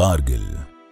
कारगिल,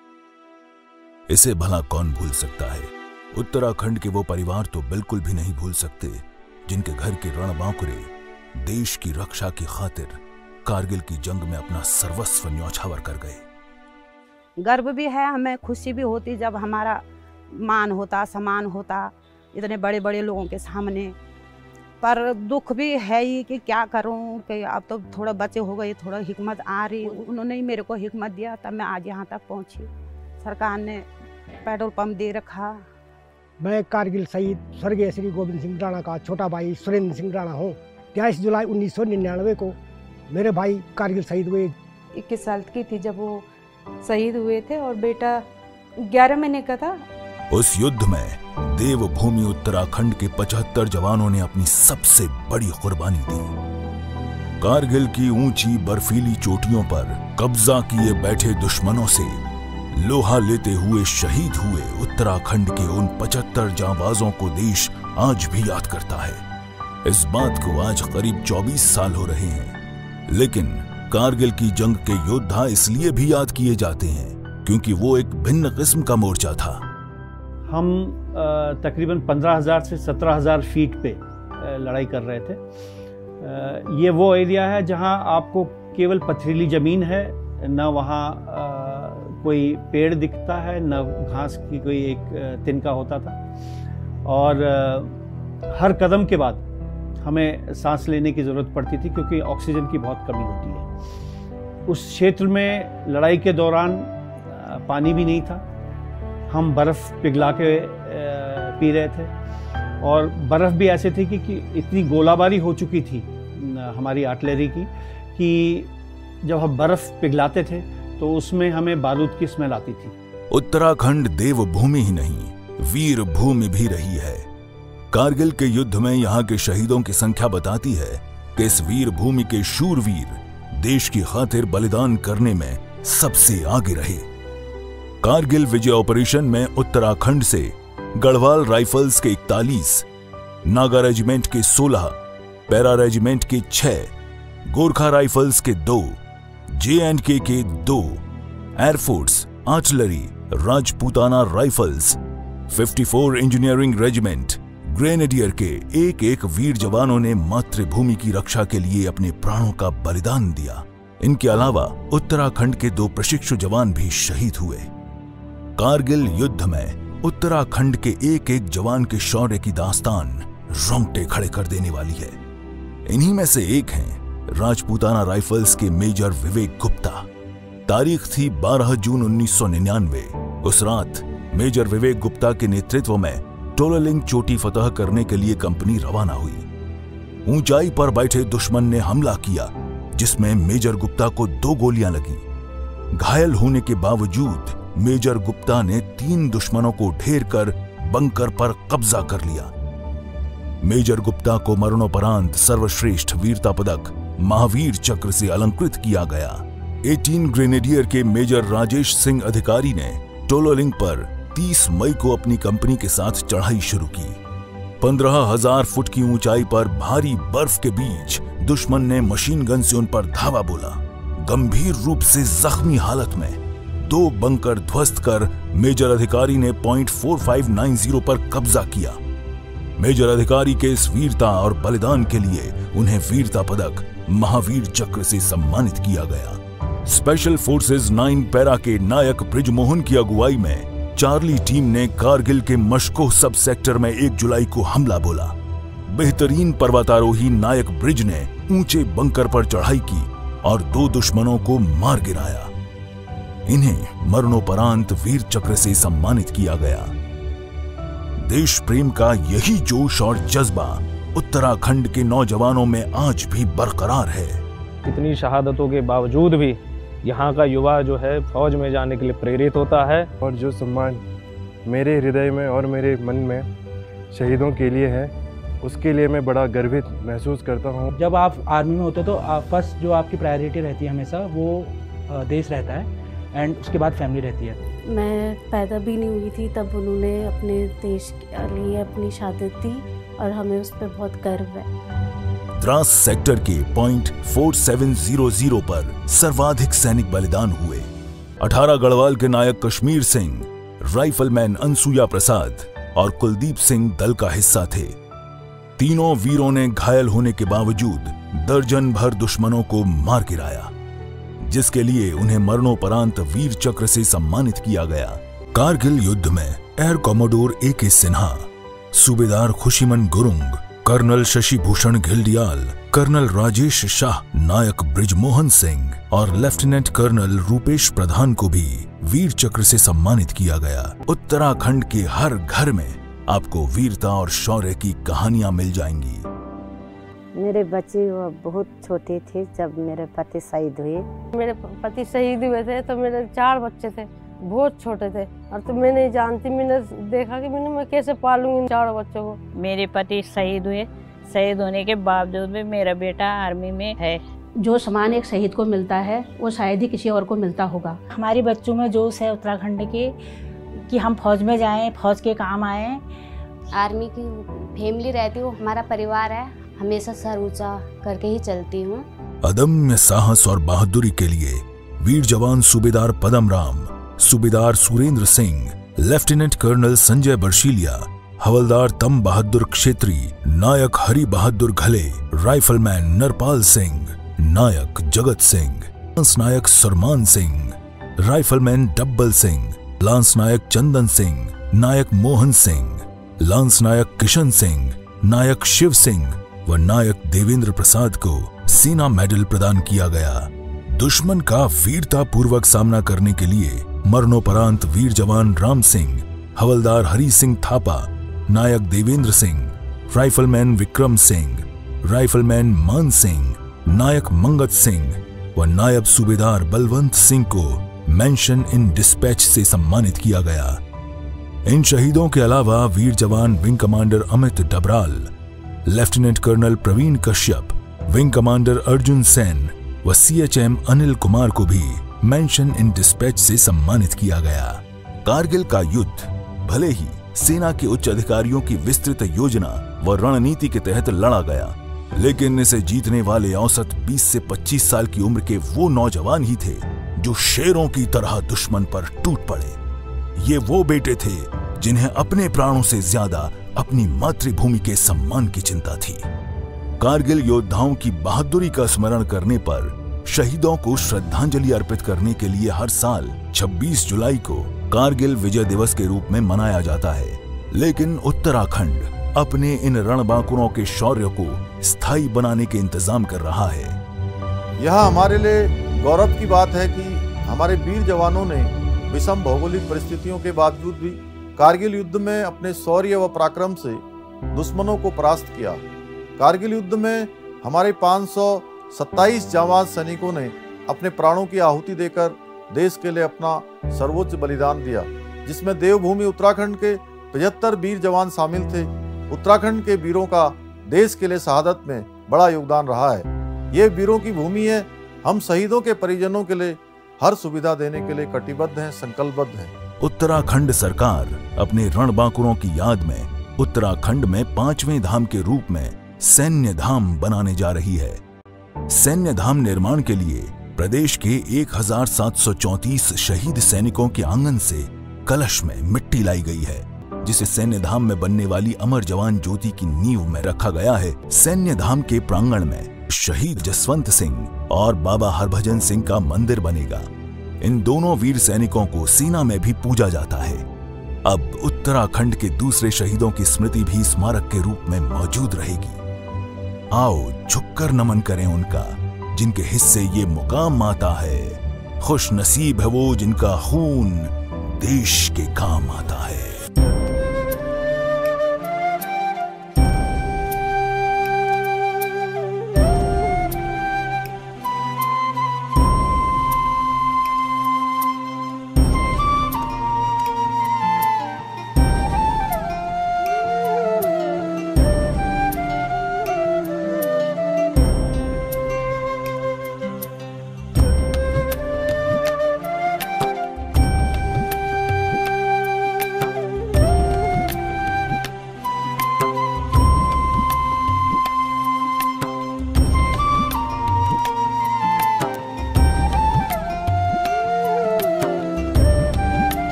इसे भला कौन भूल सकता है। उत्तराखंड के वो परिवार तो बिल्कुल भी नहीं भूल सकते जिनके घर के रणबांकुरे देश की रक्षा की खातिर कारगिल की जंग में अपना सर्वस्व न्यौछावर कर गए। गर्व भी है, हमें खुशी भी होती जब हमारा मान होता, सम्मान होता इतने बड़े बड़े लोगों के सामने। पर दुख भी है ही कि क्या करूं कि अब तो थोड़ा बच्चे हो गए, थोड़ा हिम्मत आ रही। उन्होंने ही मेरे को हिम्मत दिया तब मैं आज यहाँ तक पहुँची। सरकार ने पेट्रोल पंप दे रखा। मैं कारगिल शहीद स्वर्गीय श्री गोविंद सिंह राणा का छोटा भाई सुरेंद्र सिंह राणा हूँ। 23 जुलाई 1999 को मेरे भाई कारगिल शहीद हुए। 21 साल की थी जब वो शहीद हुए थे और बेटा 11 महीने का था। उस युद्ध में देवभूमि उत्तराखंड के 75 जवानों ने अपनी सबसे बड़ी कुर्बानी दी। कारगिल की ऊंची बर्फीली चोटियों पर कब्जा किए बैठे दुश्मनों से लोहा लेते हुए शहीद हुए उत्तराखंड के उन 75 जांबाजों को देश आज भी याद करता है। इस बात को आज करीब 24 साल हो रहे हैं, लेकिन कारगिल की जंग के योद्धा इसलिए भी याद किए जाते हैं क्योंकि वो एक भिन्न किस्म का मोर्चा था। हम तकरीबन 15,000 से 17,000 फीट पे लड़ाई कर रहे थे। ये वो एरिया है जहां आपको केवल पथरीली ज़मीन है, न वहाँ कोई पेड़ दिखता है, न घास की कोई एक तिनका होता था। और हर कदम के बाद हमें सांस लेने की ज़रूरत पड़ती थी क्योंकि ऑक्सीजन की बहुत कमी होती है। उस क्षेत्र में लड़ाई के दौरान पानी भी नहीं था। हम बर्फ़ पिघला के पी रहे थे और बर्फ़ भी ऐसे थी कि इतनी गोलाबारी हो चुकी थी हमारी आर्टिलरी की कि जब हम बर्फ़ पिघलाते थे तो उसमें हमें बारूद की स्मेल आती थी। उत्तराखंड देवभूमि ही नहीं, वीर भूमि भी रही है। कारगिल के युद्ध में यहाँ के शहीदों की संख्या बताती है कि इस वीर भूमि के शूरवीर देश की खातिर बलिदान करने में सबसे आगे रहे। कारगिल विजय ऑपरेशन में उत्तराखंड से गढ़वाल राइफल्स के 41, नागा रेजिमेंट के 16, पैरा रेजिमेंट के 6, गोरखा राइफल्स के 2, J&K के 2, air force, artillery, Rajputana rifles, 54 engineering regiment, grenadier के एक वीर जवानों ने मातृभूमि की रक्षा के लिए अपने प्राणों का बलिदान दिया। इनके अलावा उत्तराखंड के 2 प्रशिक्षु जवान भी शहीद हुए। कारगिल युद्ध में उत्तराखंड के एक जवान के शौर्य की दास्तान रोंगटे खड़े कर देने वाली है। इन्हीं में से एक हैं राजपूताना राइफल्स के मेजर विवेक गुप्ता। तारीख थी 12 जून 1999। उस रात मेजर विवेक गुप्ता के नेतृत्व में टोलोलिंग चोटी फतह करने के लिए कंपनी रवाना हुई। ऊंचाई पर बैठे दुश्मन ने हमला किया जिसमें मेजर गुप्ता को 2 गोलियां लगी। घायल होने के बावजूद मेजर गुप्ता ने 3 दुश्मनों को ढेर कर बंकर पर कब्जा कर लिया। मेजर गुप्ता को मरणोपरांत सर्वश्रेष्ठ वीरता पदक महावीर चक्र से अलंकृत किया गया। 18 ग्रेनेडियर के मेजर राजेश सिंह अधिकारी ने टोलोलिंग पर 30 मई को अपनी कंपनी के साथ चढ़ाई शुरू की। 15,000 फुट की ऊंचाई पर भारी बर्फ के बीच दुश्मन ने मशीन गन से उन पर धावा बोला। गंभीर रूप से जख्मी हालत में 2 बंकर ध्वस्त कर मेजर अधिकारी ने पॉइंट 4590 पर कब्जा किया। मेजर अधिकारी के इस वीरता और बलिदान के लिए उन्हें वीरता पदक महावीर चक्र से सम्मानित किया गया। स्पेशल फोर्सेस 9 पैरा के नायक ब्रिजमोहन की अगुवाई में चार्ली टीम ने कारगिल के मशकोह सब सेक्टर में 1 जुलाई को हमला बोला। बेहतरीन पर्वतारोही नायक ब्रिज ने ऊंचे बंकर पर चढ़ाई की और 2 दुश्मनों को मार गिराया। इन्हें मरणोपरांत वीर चक्र से सम्मानित किया गया। देश प्रेम का यही जोश और जज्बा उत्तराखंड के नौजवानों में आज भी बरकरार है। इतनी शहादतों के बावजूद भी यहाँ का युवा जो है फौज में जाने के लिए प्रेरित होता है। और जो सम्मान मेरे हृदय में और मेरे मन में शहीदों के लिए है, उसके लिए मैं बड़ा गर्वित महसूस करता हूँ। जब आप आर्मी में होते हो तो फर्स्ट जो आपकी प्रायोरिटी रहती है हमेशा वो देश रहता है एंड उसके बाद फैमिली रहती है। मैं पैदा भी नहीं हुई थी तब उन्होंने अपने देश के लिए अपनी शहादत दी और हमें उस पर बहुत गर्व है। द्रास सेक्टर के पॉइंट 4700 पर सर्वाधिक सैनिक बलिदान हुए। 18 गढ़वाल के नायक कश्मीर सिंह, राइफलमैन अनसुया प्रसाद और कुलदीप सिंह दल का हिस्सा थे। तीनों वीरों ने घायल होने के बावजूद दर्जन भर दुश्मनों को मार गिराया, जिसके लिए उन्हें मरणोपरांत वीर चक्र से सम्मानित किया गया। कारगिल युद्ध में air commodore A.K. Sinha, Subedar Khushiman Gurung, colonel Shashi Bhushan Ghildiyal, colonel Rajesh Shah, Naik Brijmohan Singh और लेफ्टिनेंट कर्नल रूपेश प्रधान को भी वीर चक्र से सम्मानित किया गया। उत्तराखंड के हर घर में आपको वीरता और शौर्य की कहानियां मिल जाएंगी। मेरे बच्चे बहुत छोटे थे जब मेरे पति शहीद हुए। मेरे पति शहीद हुए थे तो मेरे 4 बच्चे थे, बहुत छोटे थे, और तो मैं नहीं जानती, मैंने देखा कि मैं कैसे पालूंगी इन 4 बच्चों को। मेरे पति शहीद हुए, शहीद होने के बावजूद भी मेरा बेटा आर्मी में है। जो सम्मान एक शहीद को मिलता है वो शायद ही किसी और को मिलता होगा। हमारे बच्चों में जोश है उत्तराखंड के कि हम फौज में जाएं, फौज के काम आएं। आर्मी की फैमिली रहती है, वो हमारा परिवार है, हमेशा सर ऊंचा करके ही चलती हूँ। अदम्य साहस और बहादुरी के लिए वीर जवान सूबेदार Padam Ram, Subedar Surendra Singh, lieutenant colonel Sanjay Barshilia, Havildar Tam Bahadur Kshetri, Naik Hari Bahadur Ghale, rifleman Narpal Singh, Naik Jagat Singh, lance Naik Sarman Singh, rifleman Dabbal Singh, lance Naik Chandan Singh, Naik Mohan Singh, lance Naik Kishan Singh, Naik Shiv Singh व नायक देवेंद्र प्रसाद को सेना मेडल प्रदान किया गया। दुश्मन का वीरता पूर्वक सामना करने के लिए मरणोपरांत वीर जवान राम सिंह, हवलदार हरि सिंह थापा, नायक देवेंद्र सिंह, राइफलमैन विक्रम सिंह, राइफलमैन मान सिंह, नायक मंगत सिंह व नायब सूबेदार बलवंत सिंह को मेंशन इन डिस्पैच से सम्मानित किया गया। इन शहीदों के अलावा वीर जवान wing commander Amit Dabral, lieutenant colonel Praveen Kashyap, wing commander Arjun Sen व CHM अनिल कुमार को भी मेंशन इन डिस्पैच से सम्मानित किया गया। कारगिल का युद्ध भले ही सेना के उच्च अधिकारियों की विस्तृत योजना व रणनीति के तहत लड़ा गया, लेकिन इसे जीतने वाले औसत 20 से 25 साल की उम्र के वो नौजवान ही थे जो शेरों की तरह दुश्मन पर टूट पड़े। ये वो बेटे थे जिन्हें अपने प्राणों से ज्यादा अपनी मातृभूमि के सम्मान की चिंता थी। कारगिल योद्धाओं की बहादुरी का स्मरण करने पर शहीदों को श्रद्धांजलि अर्पित करने के लिए हर साल 26 जुलाई को कारगिल विजय दिवस के रूप में मनाया जाता है। लेकिन उत्तराखंड अपने इन रणबांकुरों के शौर्य को स्थायी बनाने के इंतजाम कर रहा है। यह हमारे लिए गौरव की बात है कि हमारे वीर जवानों ने विषम भौगोलिक परिस्थितियों के बावजूद भी कारगिल युद्ध में अपने शौर्य व पराक्रम से दुश्मनों को परास्त किया। कारगिल युद्ध में हमारे 527 जांबाज सैनिकों ने अपने प्राणों की आहुति देकर देश के लिए अपना सर्वोच्च बलिदान दिया, जिसमें देवभूमि उत्तराखंड के 75 वीर जवान शामिल थे। उत्तराखंड के वीरों का देश के लिए शहादत में बड़ा योगदान रहा है। ये वीरों की भूमि है। हम शहीदों के परिजनों के लिए हर सुविधा देने के लिए कटिबद्ध हैं, संकल्पबद्ध हैं। उत्तराखंड सरकार अपने रणबांकुरों की याद में उत्तराखंड में 5वें धाम के रूप में सैन्य धाम बनाने जा रही है। सैन्य धाम निर्माण के लिए प्रदेश के 1734 शहीद सैनिकों के आंगन से कलश में मिट्टी लाई गई है, जिसे सैन्य धाम में बनने वाली अमर जवान ज्योति की नींव में रखा गया है। सैन्य धाम के प्रांगण में शहीद जसवंत सिंह और बाबा हरभजन सिंह का मंदिर बनेगा। इन दोनों वीर सैनिकों को सेना में भी पूजा जाता है। अब उत्तराखंड के दूसरे शहीदों की स्मृति भी स्मारक के रूप में मौजूद रहेगी। आओ झुककर नमन करें उनका जिनके हिस्से ये मुकाम आता है। खुश नसीब है वो जिनका खून देश के काम आता है।